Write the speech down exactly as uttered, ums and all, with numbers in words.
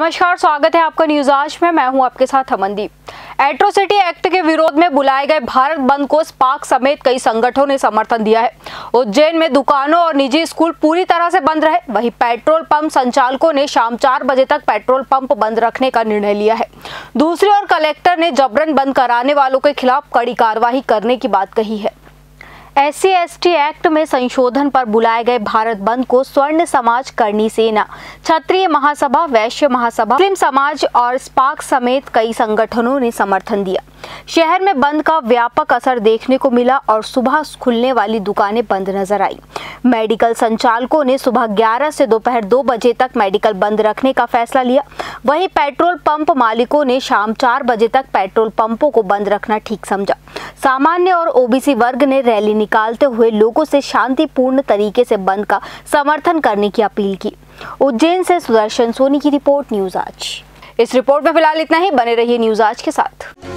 नमस्कार, स्वागत है आपका न्यूज आज में। मैं हूं आपके साथ अमनदीप। एट्रोसिटी एक्ट के विरोध में बुलाए गए भारत बंद को स्पार्क समेत कई संगठनों ने समर्थन दिया है। उज्जैन में दुकानों और निजी स्कूल पूरी तरह से बंद रहे। वहीं पेट्रोल पंप संचालकों ने शाम चार बजे तक पेट्रोल पंप बंद रखने का निर्णय लिया है। दूसरी ओर कलेक्टर ने जबरन बंद कराने वालों के खिलाफ कड़ी कार्रवाई करने की बात कही है। S C S T act में संशोधन पर बुलाए गए भारत बंद को स्वर्ण समाज, करणी सेना, क्षत्रिय महासभा, वैश्य महासभा, मुस्लिम समाज और स्पार्क समेत कई संगठनों ने समर्थन दिया। शहर में बंद का व्यापक असर देखने को मिला और सुबह खुलने वाली दुकानें बंद नजर आई। मेडिकल संचालकों ने सुबह ग्यारह से दोपहर दो बजे तक मेडिकल बंद रखने का फैसला लिया। वहीं पेट्रोल पंप मालिकों ने शाम चार बजे तक पेट्रोल पंपों को बंद रखना ठीक समझा। सामान्य और ओ बी सी वर्ग ने रैली निकालते हुए लोगों से शांतिपूर्ण तरीके से बंद का समर्थन करने की अपील की। उज्जैन से सुदर्शन सोनी की रिपोर्ट, न्यूज आज। इस रिपोर्ट में फिलहाल इतना ही। बने रहिए न्यूज आज के साथ।